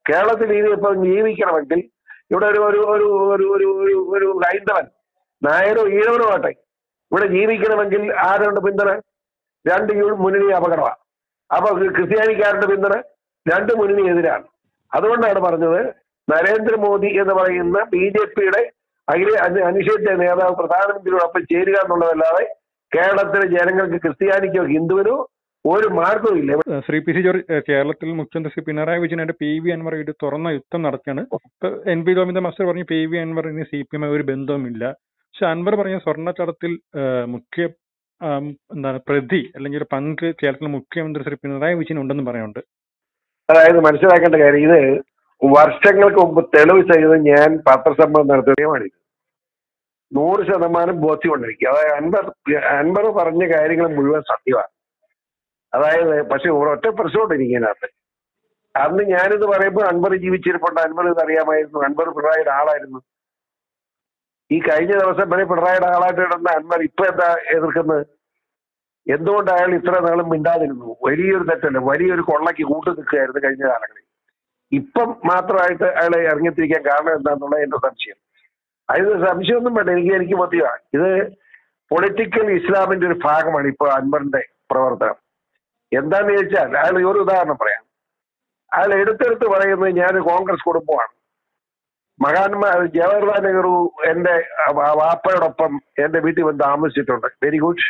കേരളത്തിൽ ഇനി ഇപ്പം ജീവിക്കണമെങ്കിൽ ഇവിടെ ഒരു ഒരു ഒരു ഒരു ഒരു ഒരു ഒരു ഹൈന്ദവൻ നായരോ ഈഴവനോ ആട്ടെ ഇവിടെ ജീവിക്കണമെങ്കിൽ ആരുണ്ട് പിന്തുണ? രണ്ട് മുന്നണി അപകടമാണ്. അപ്പൊ ക്രിസ്ത്യാനിക്കാരുടെ പിന്തുണ രണ്ട് മുന്നണി എതിരാണ്. അതുകൊണ്ടാണ് പറഞ്ഞത് നരേന്ദ്രമോദി എന്ന് പറയുന്ന BJP-യുടെ അനിഷേധ്യ നേതാവ് പ്രധാനമന്ത്രിയോടൊപ്പം ചേരുക എന്നുള്ളതല്ലാതെ കേരളത്തിലെ ജനങ്ങൾക്ക് ക്രിസ്ത്യാനിക്കോ ഹിന്ദുവിനോ ഒരു മാർഗവും ഇല്ല. ശ്രീ പി സി ജോർജ്, കേരളത്തിൽ മുഖ്യമന്ത്രി ശ്രീ പിണറായി വിജയനായിട്ട് PV അൻവർ തുറന്ന യുദ്ധം നടത്തിയാണ്. NP ഗോവിന്ദ മാസ്റ്റർ പറഞ്ഞു PV അൻവറിന് CPM ഒരു ബന്ധവുമില്ല. പക്ഷെ അൻവർ പറഞ്ഞ സ്വർണ്ണക്കടത്തിൽ മുഖ്യ പ്രതി അല്ലെങ്കിൽ ഒരു പങ്ക് കേരളത്തിലെ മുഖ്യമന്ത്രി ശ്രീ പിണറായി വിജയൻ ഉണ്ടെന്ന് പറയുന്നുണ്ട്. അതായത് മനസ്സിലാക്കേണ്ട കാര്യം, ഇത് വർഷങ്ങൾക്ക് മുമ്പ് തെളിവ് ചെയ്ത് ഞാൻ പത്രസമ്മേളനം നടത്തുകയുമാണ്. 100% ബോധ്യമുണ്ടിരിക്കുക. അതായത് അൻവർ പറഞ്ഞ കാര്യങ്ങൾ മുഴുവൻ സത്യമാണ്. അതായത് പക്ഷെ ഒരൊറ്റ പ്രശ്നമുണ്ടിരിക്കാനകത്ത്. അന്ന് ഞാനിത് പറയുമ്പോൾ അൻവർ ജീവിച്ചിരിപ്പുണ്ട്, അൻവർ ഇത് അറിയാമായിരുന്നു, അൻവർ പിണറായിയുടെ ആളായിരുന്നു. ഈ കഴിഞ്ഞ ദിവസം വരെ പിണറായിയുടെ ആളായിട്ട് കിടന്ന അൻവർ ഇപ്പൊ എന്താ എതിർക്കുന്നത്? എന്തുകൊണ്ട് അയാൾ ഇത്ര നാളും മിണ്ടാതിരുന്നു? വലിയൊരു തെറ്റല്ല, വലിയൊരു കൊള്ളയ്ക്ക് കൂട്ടു നിൽക്കുകയായിരുന്നു കഴിഞ്ഞ കാലങ്ങളിൽ. ഇപ്പം മാത്രമായിട്ട് അയാളെ ഇറങ്ങിത്തിരിക്കാൻ കാരണം എന്താണെന്നുള്ള എന്റെ സംശയം. അതിന് സംശയമൊന്നും വേണ്ട, എനിക്ക് മതിയാണ്. ഇത് പൊളിറ്റിക്കൽ ഇസ്ലാമിന്റെ ഒരു ഭാഗമാണ് ഇപ്പോൾ അൻവറിന്റെ പ്രവർത്തനം. എന്താന്ന് ചോദിച്ചാൽ അയാൾ ഒരു ഉദാഹരണം പറയാം. അയാൾ എടുത്തെടുത്ത് പറയുന്നത് ഞാൻ കോൺഗ്രസ് കുടുംബമാണ്, മഹാന്മാർ ജവഹർലാൽ നെഹ്റു എന്റെ വാപ്പയോടൊപ്പം എന്റെ വീട്ടിൽ വന്ന് താമസിച്ചിട്ടുണ്ട്. Very good.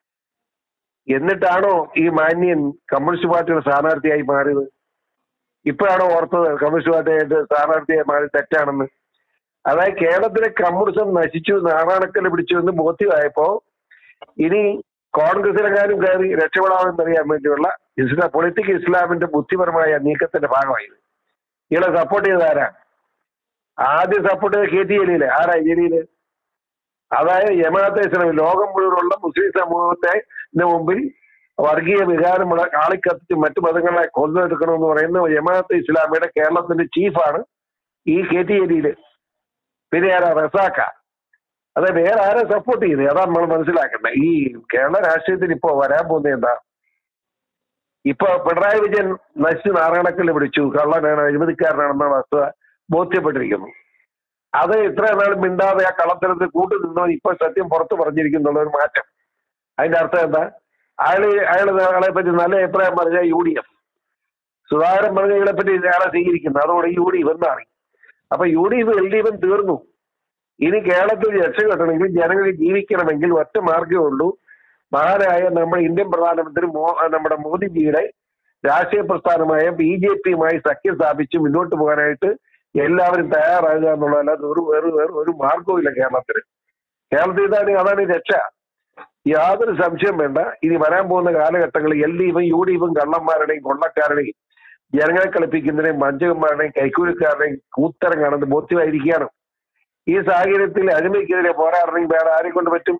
എന്നിട്ടാണോ ഈ മാന്യൻ കമ്മ്യൂണിസ്റ്റ് പാർട്ടിയുടെ സ്ഥാനാർത്ഥിയായി മാറിയത്? ഇപ്പോഴാണോ ഓർത്തത് കമ്മ്യൂണിസ്റ്റ് പാർട്ടിയായിട്ട് സ്ഥാനാർത്ഥിയായി മാറി തെറ്റാണെന്ന്? അതായത് കേരളത്തിലെ കമ്മ്യൂണിസം നശിച്ചു, നാറാണക്കൽ പിടിച്ചു എന്ന് ബോധ്യമായപ്പോ ഇനി കോൺഗ്രസിലെങ്ങാനും കയറി രക്ഷപ്പെടാമെന്നറിയാൻ വേണ്ടിയുള്ള പൊളിറ്റിക്കൽ ഇസ്ലാമിന്റെ ബുദ്ധിപരമായ നീക്കത്തിന്റെ ഭാഗമായത്. ഇയാളെ സപ്പോർട്ട് ചെയ്താരാ? ആദ്യം സപ്പോർട്ട് ചെയ്ത KT ജലീല്. ആരാ ജലീല്? അതായത് ജമാഅത്തെ ഇസ്ലാമി ലോകം മുഴുവനുള്ള മുസ്ലിം സമൂഹത്തെ മുമ്പിൽ വർഗീയ വികാരമുള്ള കാളിക്കത്തിച്ച് മറ്റു മതങ്ങളെ കൊന്നെടുക്കണമെന്ന് പറയുന്ന ജമാഅത്തെ ഇസ്ലാമിയുടെ കേരളത്തിന്റെ ചീഫാണ് ഈ KT ജലീല്. പിന്നെ ആരാ? റസാക്ക. അതെ, വേറെ ആരെ സപ്പോർട്ട് ചെയ്ത്? അതാ നമ്മൾ മനസ്സിലാക്കേണ്ടത്. ഈ കേരള രാഷ്ട്രീയത്തിന് ഇപ്പോ വരാൻ പോകുന്നത് എന്താ? ഇപ്പൊ പിണറായി വിജയൻ നശിച്ച് നാരായണക്കല്ല് പിടിച്ചു, കള്ളനാണ്, അഴിമതിക്കാരനാണെന്ന വസ്തുത ബോധ്യപ്പെട്ടിരിക്കുന്നു. അത് ഇത്ര നാളും മിണ്ടാതെ ആ കള്ളത്തരത്തിൽ കൂട്ടു നിന്നവൻ ഇപ്പൊ സത്യം പുറത്തു പറഞ്ഞിരിക്കുന്നുള്ള ഒരു മാറ്റം. അതിന്റെ അർത്ഥം എന്താ? അയാളെ പറ്റി നല്ല അഭിപ്രായം പറഞ്ഞ UDF, സുധാകരൻ പറഞ്ഞ ഇയാളെ പറ്റി അയാളെ സ്വീകരിക്കുന്നു. അതോടെ UDF എന്നാണ്. അപ്പൊ UDF LDF തീർന്നു. ഇനി കേരളത്തിൽ രക്ഷപ്പെടണമെങ്കിൽ ജനങ്ങൾക്ക് ജീവിക്കണമെങ്കിൽ ഒറ്റ മാർഗ്ഗമേ ഉള്ളൂ. മഹാനായ നമ്മുടെ ഇന്ത്യൻ പ്രധാനമന്ത്രി നമ്മുടെ മോദിജിയുടെ രാഷ്ട്രീയ പ്രസ്ഥാനമായ BJP-യുമായി സഖ്യം സ്ഥാപിച്ച് മുന്നോട്ട് പോകാനായിട്ട് എല്ലാവരും തയ്യാറാകുക എന്നുള്ളതല്ലാതെ ഒരു മാർഗവും ഇല്ല കേരളത്തിന്. അതാണ് രക്ഷ. യാതൊരു സംശയം വേണ്ട. ഇനി വരാൻ പോകുന്ന കാലഘട്ടങ്ങളിൽ LDF-ഉം UDF-ഉം കള്ളന്മാരുടെയും കൊള്ളക്കാരുടെയും ജനങ്ങളെ കളിപ്പിക്കുന്നതിനെയും വഞ്ചകന്മാരുടെയും കൈക്കൂലിക്കാരുടെയും കൂത്തരം കാണുന്നത് ബോധ്യമായിരിക്കുകയാണ്. ഈ സാഹചര്യത്തിൽ അഴിമതിക്കെതിരെ പോരാടണമെങ്കിൽ വേറെ ആരെ കൊണ്ട് പറ്റും?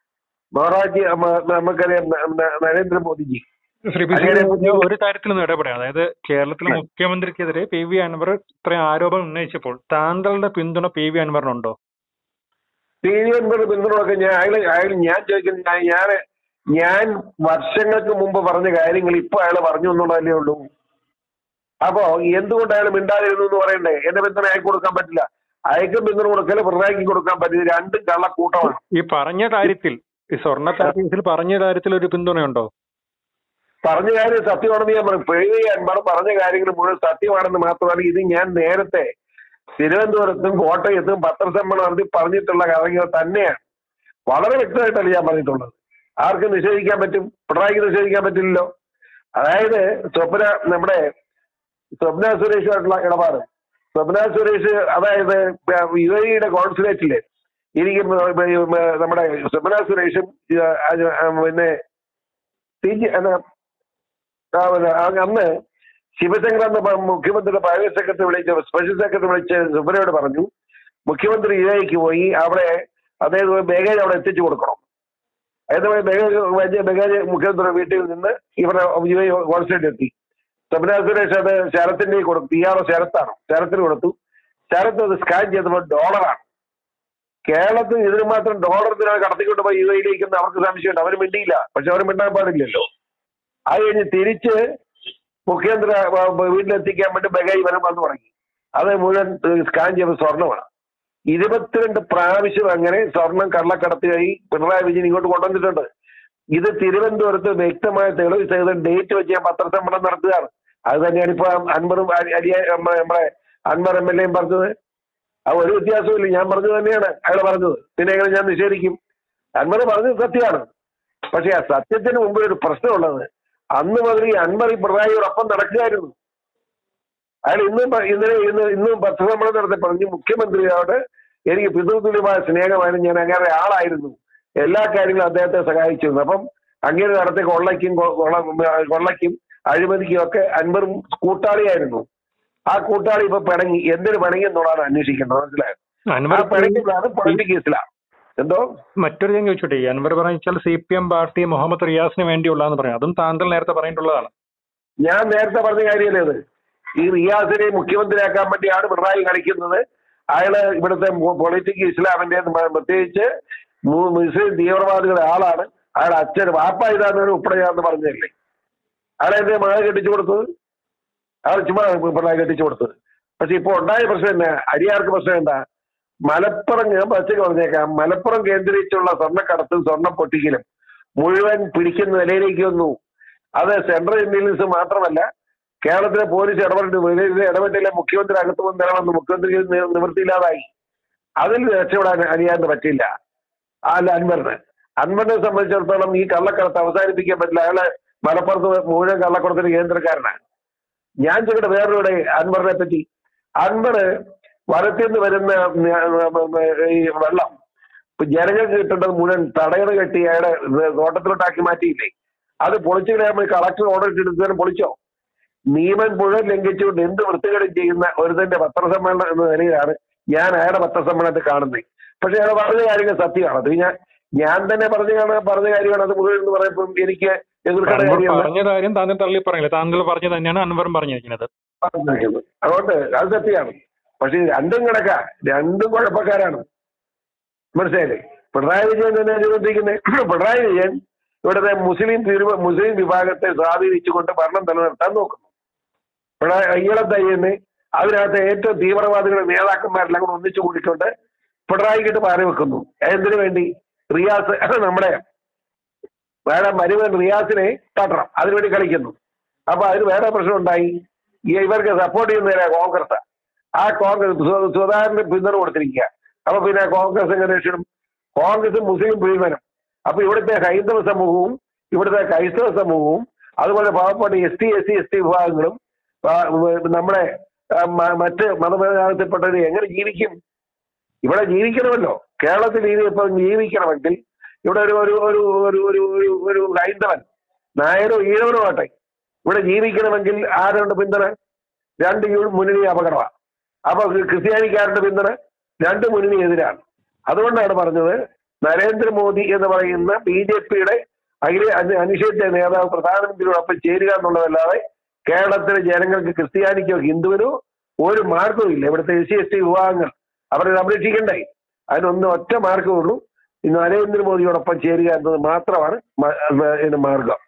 നമുക്കറിയാം നരേന്ദ്രമോദിജി. ഒരു കാര്യത്തിൽ നിന്ന് ഇടപെടാം. അതായത് കേരളത്തിലെ മുഖ്യമന്ത്രിക്കെതിരെ PV അൻവർ ഇത്രയും ആരോപണം ഉന്നയിച്ചപ്പോൾ താങ്കളുടെ പിന്തുണ PV അൻവറിനുണ്ടോ? PV അൻവറിന്റെ പിന്തുണയൊക്കെ ഞാൻ ചോദിക്കുന്നത്, ഞാൻ വർഷങ്ങൾക്ക് മുമ്പ് പറഞ്ഞ കാര്യങ്ങൾ ഇപ്പൊ അയാൾ പറഞ്ഞു എന്നുള്ളതല്ലേ ഉള്ളൂ. അപ്പോ എന്തുകൊണ്ട് അയാൾ മിണ്ടാതിരുന്നു എന്ന് പറയണ്ടേ? എന്റെ പിന്തുണ അയക്ക് കൊടുക്കാൻ പറ്റില്ല. അയക്കും പിന്തുണ കൊടുക്കല് പിണറായിക്ക് കൊടുക്കാൻ പറ്റില്ല. രണ്ടും കള്ളക്കൂട്ടമാണ്. ഈ പറഞ്ഞ കാര്യത്തിൽ, ഈ സ്വർണ്ണ കേസിൽ പറഞ്ഞ കാര്യത്തിൽ ഒരു പിന്തുണയുണ്ടോ? പറഞ്ഞ കാര്യം സത്യമാണെന്ന് ഞാൻ പറഞ്ഞു. PV അൻവർ പറഞ്ഞ കാര്യങ്ങൾ മുഴുവൻ സത്യമാണെന്ന് മാത്രമല്ല, ഇത് ഞാൻ നേരത്തെ തിരുവനന്തപുരത്തും കോട്ടയത്തും പത്രസമ്മേളനം നടത്തി പറഞ്ഞിട്ടുള്ള കാര്യങ്ങൾ തന്നെയാണ്. വളരെ വ്യക്തമായിട്ടല്ല ഞാൻ പറഞ്ഞിട്ടുള്ളത്. ആർക്കും നിഷേധിക്കാൻ പറ്റും? പിണറായിക്ക് നിഷേധിക്കാൻ പറ്റില്ലല്ലോ. അതായത് നമ്മുടെ സ്വപ്ന സുരേഷുമായിട്ടുള്ള ഇടപാട്, സ്വപ്ന സുരേഷ് അതായത് UAE-യുടെ കോൺസുലേറ്റില് നമ്മുടെ സ്വപ്ന സുരേഷും പിന്നെ അന്ന് ശിവശങ്കർ എന്ന മുഖ്യമന്ത്രിയുടെ പ്രൈവറ്റ് സെക്രട്ടറി സ്പെഷ്യൽ സെക്രട്ടറി വിളിച്ച് സുബ്രയോട് പറഞ്ഞു, മുഖ്യമന്ത്രി UAE-ക്ക് പോയി അവിടെ അതായത് ബാഗേജ് അവിടെ എത്തിച്ചു കൊടുക്കണം. അതായത് ബാഗേജ് മുഖ്യമന്ത്രിയുടെ വീട്ടിൽ നിന്ന് ഇവിടെ UAE കോൺസുലേറ്റ് എത്തി. സ്വപ്ന സുരേഷ് അത് ശരത്തിന്റെ കൊടുത്തു. ഇയാളെ ശരത്തിന് കൊടുത്തു. ശരത്ത് അത് സ്കാൻ ചെയ്തപ്പോൾ ഡോളറാണ്. കേരളത്തിൽ ഇതിന് മാത്രം ഡോളറിനാണ് കടത്തിക്കൊണ്ട് പോയി UAE-യിലേക്ക് അവർക്ക് സംശയമുണ്ട്. അവർ മിണ്ടിയില്ല. പക്ഷെ അവർ മിണ്ടാൻ പാടില്ലല്ലോ. അത് കഴിഞ്ഞ് തിരിച്ച് മുഖ്യമന്ത്രി വീട്ടിലെത്തിക്കാൻ വേണ്ടി ബഗായി വരം വന്നു തുടങ്ങി. അത് മുഴുവൻ സ്കാൻ ചെയ്ത സ്വർണ്ണമാണ്. 22 പ്രാവശ്യം അങ്ങനെ സ്വർണം കള്ളക്കടത്തുകയായി പിണറായി വിജയൻ ഇങ്ങോട്ട് കൊണ്ടുവന്നിട്ടുണ്ട്. ഇത് തിരുവനന്തപുരത്ത് വ്യക്തമായ തെളിവ് ചെയ്ത് ഡേറ്റ് വെച്ച് ഞാൻ പത്രസമ്മേളനം നടത്തുകയാണ്. അത് തന്നെയാണ് ഇപ്പൊ അൻവറും നമ്മുടെ അൻവർ MLA പറഞ്ഞത്. അത് ഒരു വ്യത്യാസമില്ല, ഞാൻ പറഞ്ഞത് തന്നെയാണ് അയാൾ പറഞ്ഞത്. പിന്നെ എങ്ങനെ ഞാൻ നിഷേധിക്കും? അൻവർ പറഞ്ഞത് സത്യമാണ്. പക്ഷെ ആ സത്യത്തിന് മുമ്പ് ഒരു പ്രശ്നമുള്ളത്, അന്ന് മുതൽ ഈ അൻവർ ഈ പിണറായിയോടൊപ്പം നടക്കുകയായിരുന്നു. അയാൾ ഇന്നും പത്രസമ്മേളനം നടത്തി പറഞ്ഞു, മുഖ്യമന്ത്രിയോട് എനിക്ക് പിതൃതുല്യമായ സ്നേഹമായിരുന്നു, ഞാൻ അങ്ങനെ ആളായിരുന്നു, എല്ലാ കാര്യങ്ങളും അദ്ദേഹത്തെ സഹായിച്ചിരുന്നു. അപ്പം അങ്ങനെ നടത്തിയ കൊള്ളയ്ക്കും അഴിമതിക്കും ഒക്കെ അൻവറും കൂട്ടാളിയായിരുന്നു. ആ കൂട്ടാളി ഇപ്പൊ പിണങ്ങി. എന്തിനു പിണങ്ങി എന്നുള്ളതാണ് അന്വേഷിക്കേണ്ടത്. മനസ്സിലായോ? പിണങ്ങിയതാണ് പൊളിറ്റിക് കേസിലാണ്. എന്തോ മറ്റൊരു ഞാൻ ചോദിച്ചോട്ടെ, അൻവർ പറഞ്ഞാൽ CPM പാർട്ടി മുഹമ്മദ് റിയാസിന് വേണ്ടിയുള്ളതെന്ന് പറയാം. അതും താങ്കൾ നേരത്തെ പറഞ്ഞിട്ടുള്ളതാണ്. ഞാൻ നേരത്തെ പറഞ്ഞ കാര്യമല്ലേ അത്? ഈ റിയാസിനെ മുഖ്യമന്ത്രിയാക്കാൻ വേണ്ടിയാണ് പിണറായി കളിക്കുന്നത്. അയാള് ഇവിടുത്തെ പൊളിറ്റിക് ഇസ്ലാമിന്റെ പ്രത്യേകിച്ച് മുസ്ലിം തീവ്രവാദികളുടെ ആളാണ്. അയാൾ അച്ഛൻ വാപ്പ ഇതാന്ന് ഉൾപ്പെടെയാന്ന് പറഞ്ഞതല്ലേ. അയാളെന്റെ മകളെ കെട്ടിച്ചു കൊടുത്തത്, അയാൾ ചുമ്മാ പിണറായി കെട്ടിച്ചു കൊടുത്തത്. പക്ഷെ ഇപ്പൊ ഉണ്ടായ പ്രശ്നം എന്നാ? അരിയാർക്ക് പ്രശ്നം എന്താ? മലപ്പുറം, ഞാൻ പച്ചക്ക് പറഞ്ഞേക്കാം, മലപ്പുറം കേന്ദ്രീകരിച്ചുള്ള സ്വർണ്ണക്കടത്തും സ്വർണ്ണം പൊട്ടിക്കലും മുഴുവൻ പിടിക്കുന്ന നിലയിലേക്ക് വന്നു. അത് സെൻട്രൽ ഇന്റലിജൻസ് മാത്രമല്ല, കേരളത്തിലെ പോലീസ് ഇടപെട്ടില്ല. മുഖ്യമന്ത്രി അകത്ത് വന്ന് മുഖ്യമന്ത്രി നിവൃത്തിയില്ലാതായി. അതിൽ രക്ഷപ്പെടാൻ അറിയാൻ പറ്റില്ല. അല്ല അൻവറിനെ സംബന്ധിച്ചിടത്തോളം ഈ കള്ളക്കടത്ത് അവസാനിപ്പിക്കാൻ പറ്റില്ല. അയാളെ മലപ്പുറത്ത് മുഴുവൻ കള്ളക്കടത്തിന് കേന്ദ്രക്കാരനാണ്. ഞാൻ ചോദിക്കട്ടെ വേറൊരു അൻവറിനെ പറ്റി. അൻവർ വനത്തിന്ന് വരുന്ന ഈ വെള്ളം ജനങ്ങൾക്ക് കിട്ടേണ്ടത് മുഴുവൻ തടയണ കെട്ടി അയാളെ തോട്ടത്തിലോട്ടാക്കി മാറ്റിയില്ലേ? അത് പൊളിച്ചു കളയാൻ കളക്ടർ ഓർഡർ ഇട്ടിട്ട് പൊളിച്ചോ? നിയമം മുഴുവൻ ലംഘിച്ചുകൊണ്ട് എന്ത് വൃത്തികേടും ചെയ്യുന്ന ഒരുതന്റെ പത്രസമ്മേളനം എന്ന നിലയിലാണ് ഞാൻ അയാളുടെ പത്രസമ്മേളനത്തെ കാണുന്നത്. പക്ഷെ അയാൾ പറഞ്ഞ കാര്യങ്ങൾ സത്യമാണ്. അത് ഞാൻ തന്നെ പറഞ്ഞ കാര്യമാണ്. അത് മുഴുവൻ എന്ന് പറയുമ്പോൾ എനിക്ക് പറഞ്ഞ കാര്യം താങ്കൾ തള്ളി പറയില്ല. താങ്കൾ പറഞ്ഞു തന്നെയാണ് അൻവറും പറഞ്ഞിരിക്കുന്നത്. അതുകൊണ്ട് അത് സത്യമാണ്. പക്ഷെ രണ്ടും കിടക്കാം, രണ്ടും കുഴപ്പക്കാരാണ്. മനസ്സിലായില്ലേ? പിണറായി വിജയൻ തന്നെ അനുബന്ധിക്കുന്നത്. പിണറായി വിജയൻ ഇവിടുത്തെ മുസ്ലിം വിഭാഗത്തെ സ്വാധീനിച്ചുകൊണ്ട് ഭരണം നിലനിർത്താൻ നോക്കുന്നു. ഈളത്തയ്യന് അതിനകത്ത് ഏറ്റവും തീവ്രവാദികളുടെ നേതാക്കന്മാരെല്ലാം കൂടെ ഒന്നിച്ചു കൂടിക്കൊണ്ട് പിണറായിക്കിട്ട് മാറി വെക്കുന്നു. എന്തിനു വേണ്ടി? റിയാസ്, നമ്മുടെ വേറെ മരുമൻ റിയാസിനെ തട്ടണം, അതിനുവേണ്ടി കളിക്കുന്നു. അപ്പൊ അതിന് വേറെ പ്രശ്നം ഉണ്ടായി. ഇവർക്ക് സപ്പോർട്ട് ചെയ്യുന്നവരാ കോൺഗ്രസ്. ആ കോൺഗ്രസ് സുധാകരന് പിന്തുണ കൊടുത്തിരിക്കുക. അപ്പൊ പിന്നെ കോൺഗ്രസ് എങ്ങനെ രക്ഷിക്കണം? കോൺഗ്രസ് മുസ്ലിം പ്രീണനം. അപ്പൊ ഇവിടുത്തെ ഹൈന്ദവ സമൂഹവും ഇവിടുത്തെ ക്രൈസ്തവ സമൂഹവും അതുപോലെ പാവപ്പെട്ട ST SC വിഭാഗങ്ങളും നമ്മുടെ മറ്റ് മതവിഭാഗത്തിൽപ്പെട്ടവർ എങ്ങനെ ജീവിക്കും? ഇവിടെ ജീവിക്കണമല്ലോ. കേരളത്തിൽ ഇപ്പം ജീവിക്കണമെങ്കിൽ ഇവിടെ ഒരു ഹൈന്ദവൻ, നായരോ ഈഴവനോ ആട്ടെ, ഇവിടെ ജീവിക്കണമെങ്കിൽ ആരുണ്ട് പിന്തുണ? രണ്ട് മുന്നണി അപകടമാണ്. അപ്പൊ ക്രിസ്ത്യാനിക്കാരുടെ പിന്തുണ രണ്ട് മുന്നണി എതിരാണ്. അതുകൊണ്ടാണ് പറഞ്ഞത് നരേന്ദ്രമോദി എന്ന് പറയുന്ന BJPയുടെ അനിഷേധ്യ നേതാവ് പ്രധാനമന്ത്രിയോടൊപ്പം ചേരുക എന്നുള്ളതല്ലാതെ കേരളത്തിലെ ജനങ്ങൾക്ക് ക്രിസ്ത്യാനിക്കോ ഹിന്ദുവിനോ ഒരു മാർഗവും ഇല്ല. ഇവിടുത്തെ SC ST വിഭാഗങ്ങൾ അവരെ സംരക്ഷിക്കണ്ടേ? അതിനൊന്നും ഒറ്റ മാർഗമേ ഉള്ളൂ, നരേന്ദ്രമോദിയോടൊപ്പം ചേരുക എന്നത് മാത്രമാണ് മാർഗം.